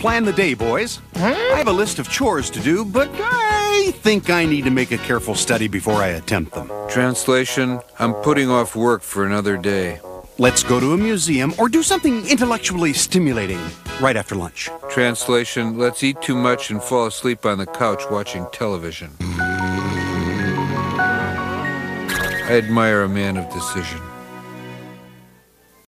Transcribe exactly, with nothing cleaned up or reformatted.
plan the day, boys. I have a list of chores to do, but I think I need to make a careful study before I attempt them. Translation, I'm putting off work for another day. Let's go to a museum or do something intellectually stimulating right after lunch. Translation, let's eat too much and fall asleep on the couch watching television. I admire a man of decision.